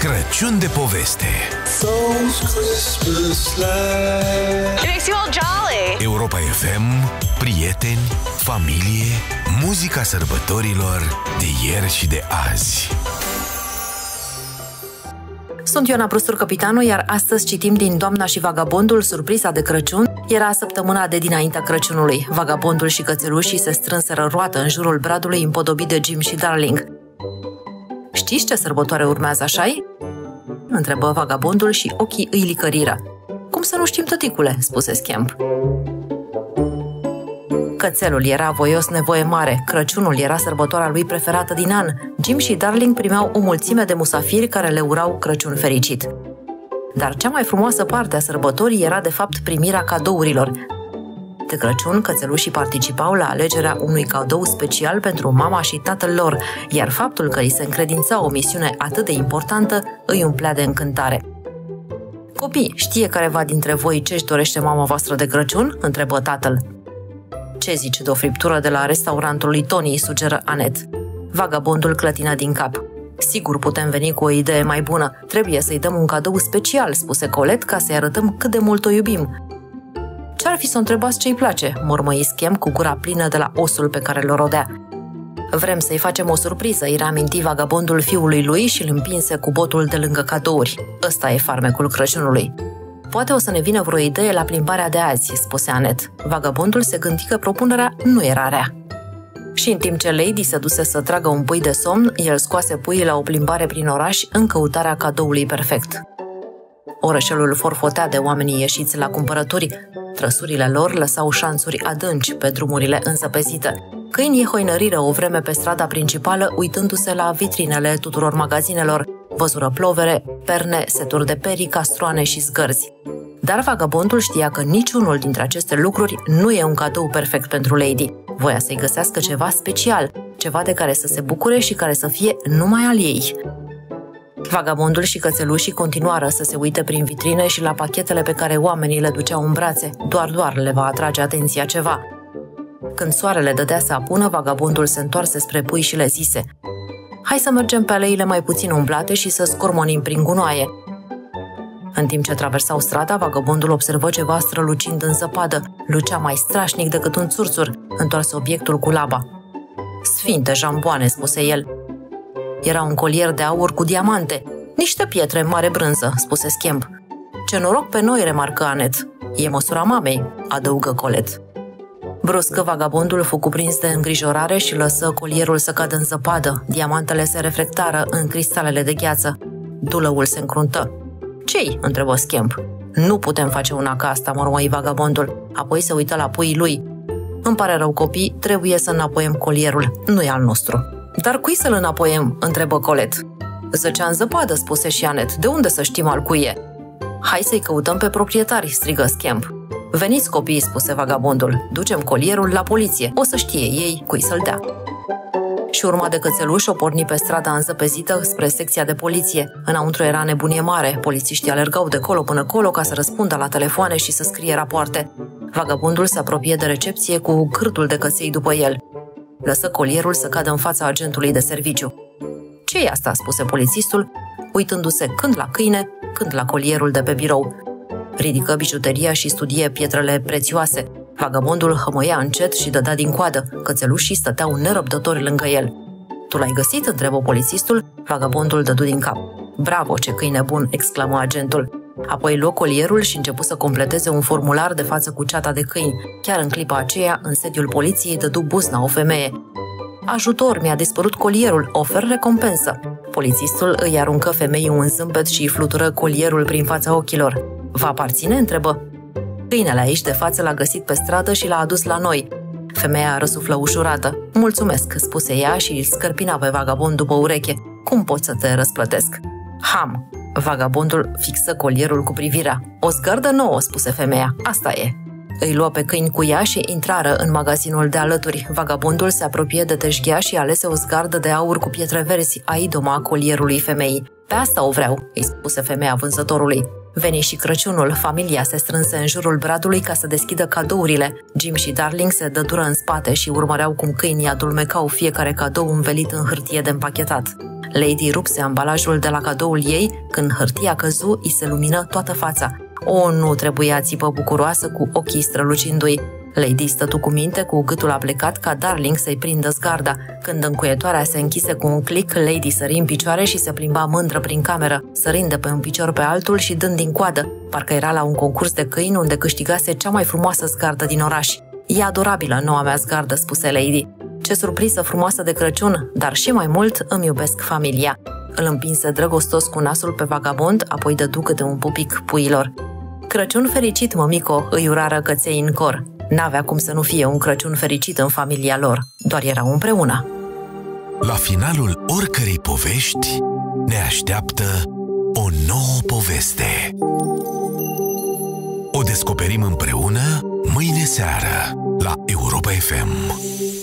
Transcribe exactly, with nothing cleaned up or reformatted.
Crăciun de poveste. It makes you all jolly. Europa F M, prieteni, familie, muzica sărbătorilor de ieri și de azi. Sunt Ioana Brustur, capitanul, iar astăzi citim din Doamna și Vagabondul, surpriza de Crăciun. Era săptămâna de dinaintea Crăciunului. Vagabondul și cățelușii se strânseră roată în jurul bradului împodobit de Jim și Darling. Știți ce sărbătoare urmează, așa-i? Întrebă Vagabondul și ochii îi licăriră. Cum să nu știm, tăticule, spuse Scamp. Cățelul era voios nevoie mare, Crăciunul era sărbătoarea lui preferată din an. Jim și Darling primeau o mulțime de musafiri care le urau Crăciun fericit. Dar cea mai frumoasă parte a sărbătorii era de fapt primirea cadourilor. De Crăciun, cățelușii participau la alegerea unui cadou special pentru mama și tatăl lor, iar faptul că îi se încredința o misiune atât de importantă îi umplea de încântare. Copii, știe careva dintre voi ce-și dorește mama voastră de Crăciun? Întrebă tatăl. Ce zici de o friptură de la restaurantul lui Tony, sugeră Anet. Vagabondul clătină din cap. Sigur putem veni cu o idee mai bună. Trebuie să-i dăm un cadou special, spuse Colette, ca să-i arătăm cât de mult o iubim. Ce-ar fi să o întrebați ce-i place? Mormăi Scamp cu gura plină de la osul pe care l-o rodea. Vrem să-i facem o surpriză, îi reaminti Vagabondul fiului lui și îl împinse cu botul de lângă cadouri. Ăsta e farmecul Crăciunului. Poate o să ne vină vreo idee la plimbarea de azi, spuse Anet. Vagabondul se gândi că propunerea nu era rea. Și în timp ce Lady se duse să tragă un pui de somn, el scoase puii la o plimbare prin oraș în căutarea cadoului perfect. Orășelul forfotea de oamenii ieșiți la cumpărături. Trăsurile lor lăsau șanțuri adânci pe drumurile însăpezite. Câinii hoinăriră o vreme pe strada principală, uitându-se la vitrinele tuturor magazinelor. Văzură plovere, perne, seturi de perii, castroane și zgărzi. Dar Vagabondul știa că niciunul dintre aceste lucruri nu e un cadou perfect pentru Lady. Voia să-i găsească ceva special, ceva de care să se bucure și care să fie numai al ei. Vagabondul și cățelușii continuară să se uite prin vitrine și la pachetele pe care oamenii le duceau în brațe. Doar, doar le va atrage atenția ceva. Când soarele dădea să apună, Vagabondul se întoarse spre pui și le zise: hai să mergem pe aleile mai puțin umblate și să scormonim prin gunoaie. În timp ce traversau strada, Vagabondul observă ceva strălucind în zăpadă. Lucea mai strașnic decât un țurțur. Întoarse obiectul cu laba. Sfinte jamboane, spuse el. Era un colier de aur cu diamante. Niște pietre în mare brânză, spuse Scamp. Ce noroc pe noi, remarcă Anet. E măsura mamei, adăugă Colette. Brusc, Vagabondul fu cuprins de îngrijorare și lăsă colierul să cadă în zăpadă. Diamantele se reflectară în cristalele de gheață. Dulăul se încruntă. Ce-i? Întrebă Scamp. Nu putem face una ca asta, mormăi Vagabondul. Apoi se uită la puii lui. Îmi pare rău, copii, trebuie să înapoiem colierul. Nu e al nostru. Dar cui să-l înapoiem? Întrebă Colette. Zăcea în zăpadă, spuse și Anet. De unde să știm al cui e? Hai să-i căutăm pe proprietari, strigă Scamp. Veniți, copii, spuse Vagabondul. Ducem colierul la poliție. O să știe ei cui să-l dea. Și urma de cățeluș o porni pe strada înzăpezită spre secția de poliție. Înăuntru era nebunie mare. Polițiștii alergau de colo până colo ca să răspundă la telefoane și să scrie rapoarte. Vagabondul se apropie de recepție cu cârtul de căței după el. Lăsă colierul să cadă în fața agentului de serviciu. Ce-i asta? Spuse polițistul, uitându-se când la câine, când la colierul de pe birou. Ridică bijuteria și studie pietrele prețioase. Vagabondul hămăia încet și dădea din coadă. Cățelușii stăteau nerăbdători lângă el. Tu l-ai găsit? Întrebă polițistul. Vagabondul dădu din cap. Bravo, ce câine bun! Exclamă agentul. Apoi luă colierul și începu să completeze un formular de față cu ceata de câini. Chiar în clipa aceea, în sediul poliției, dădu buzna o femeie. Ajutor, mi-a dispărut colierul, ofer recompensă. Polițistul îi aruncă femeii un zâmbet și îi flutură colierul prin fața ochilor. Vă aparține? Întrebă. Câinele aici de față l-a găsit pe stradă și l-a adus la noi. Femeia răsuflă ușurată. Mulțumesc, spuse ea și îl scărpina pe Vagabond după ureche. Cum pot să te răsplătesc? Ham! Vagabondul fixă colierul cu privirea. O zgardă nouă, spuse femeia. Asta e. Îi luă pe câini cu ea și intrară în magazinul de alături. Vagabondul se apropie de teșghea și alese o zgardă de aur cu pietre verzi, a idoma colierului femeii. Pe asta o vreau, îi spuse femeia vânzătorului. Veni și Crăciunul, familia se strânse în jurul bradului ca să deschidă cadourile. Jim și Darling se dădură în spate și urmăreau cum câinii adulmecau fiecare cadou învelit în hârtie de împachetat. Lady rupse ambalajul de la cadoul ei, când hârtia căzu, îi se lumină toată fața. O, nu trebuia, țipă bucuroasă cu ochii strălucindu-i. Lady stătu cu minte, cu gâtul aplecat, ca Darling să-i prindă zgarda. Când încuietoarea se închise cu un click, Lady sări în picioare și se plimba mândră prin cameră, sărind de pe un picior pe altul și dând din coadă, parcă era la un concurs de câini unde câștigase cea mai frumoasă zgardă din oraș. E adorabilă noua mea zgardă, spuse Lady. Ce surpriză frumoasă de Crăciun, dar și mai mult îmi iubesc familia. Îl împinse drăgostos cu nasul pe vagabond, apoi dădu câte un pupic puiilor. Crăciun fericit, mămico, îi urară căței în cor. N-avea cum să nu fie un Crăciun fericit în familia lor, doar erau împreună. La finalul oricărei povești ne așteaptă o nouă poveste. O descoperim împreună mâine seară la Europa F M.